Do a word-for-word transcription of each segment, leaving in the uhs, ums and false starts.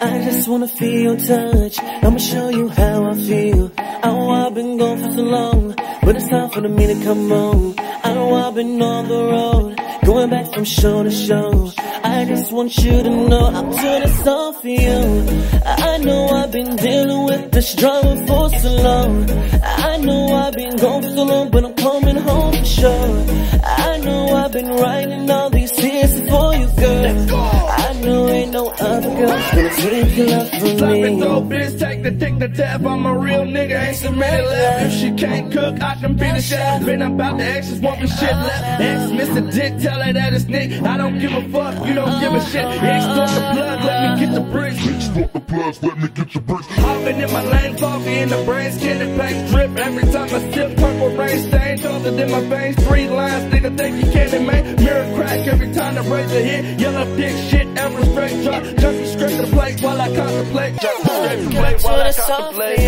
I just wanna feel your touch. I'ma show you how I feel. I know I've been gone for so long, but it's time for the me to come on. I know I've been on the road, going back from show to show. I just want you to know I'll do this all for you. I know I've been dealing with this drama for so long. I know I've been gone for so long, but I'm coming home for sure. I know I've been writing all these tears for you, girl. I know ain't no other girl gonna take your love from me. Slap it though, bitch, take the dick to death. I'm a real nigga, ain't some man left. If she can't cook, I can be the chef. Been about the exes, want the shit left. Ex, Mister Dick, tell her that it's Nick. I don't give a fuck, you don't give a shit. Extort the plug, let me get the bricks. Extort the plugs, let me get your bricks. Hopping in my lane, foggy in the brain, skin and paint drip. Every time I sip, purple rain stain, colder than my veins. Three lines, nigga think you can't make. Mirror crack every time the razor hit. Yellow dick shit, ever straight drop. Just a script to play while I contemplate. Just a script to play while I contemplate.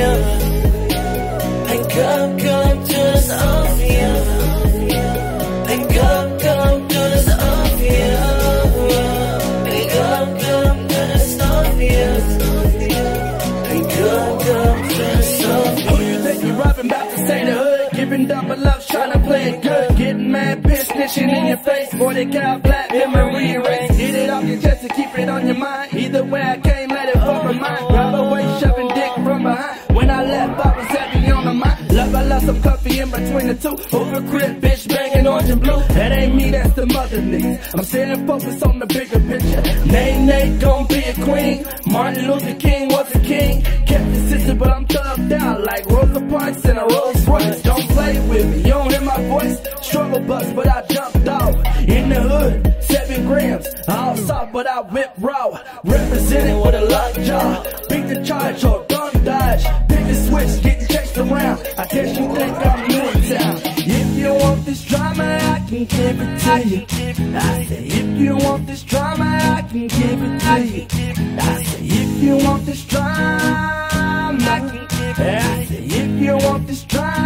Pick up, come to this all for you. Pick up, come to this all for you. Pick up, come to this all for you. Pick up, come to this all for you. Who you think you robbing, about to say the hood? Giving double love, trying to play it good. Getting mad, pissed, snitching in your face. forty cal black, memory erase. Get it off your chest to keep it on your mind. Either way I came, let it fuck my mind. Grab away, shoving dick from behind. When I left, I was heavy on the mind. Love, I lost some coffee in between the two. Over crib, bitch, banging orange and blue. That ain't me, that's the mother niggas. I'm staying focused on the bigger picture. Nay, nay, gon' be a queen. Martin Luther King was a king. Kept the sister, but I'm thugged out like Rosa Parks in a Rolls Royce. Don't play with me, you don't hear my voice. Struggle bus, but I jumped off. In the hood, seven grams. All soft, but I whip raw. Represented with a lockjaw. Beat the charge or gun dodge. Pick the switch, getting chased around. I guess you think I'm new in town. If you want this drama, I can give it to you. I say, if you want this drama, I can give it to you. I say, if you want this drama, I can give it to you. I say, if you want this drama.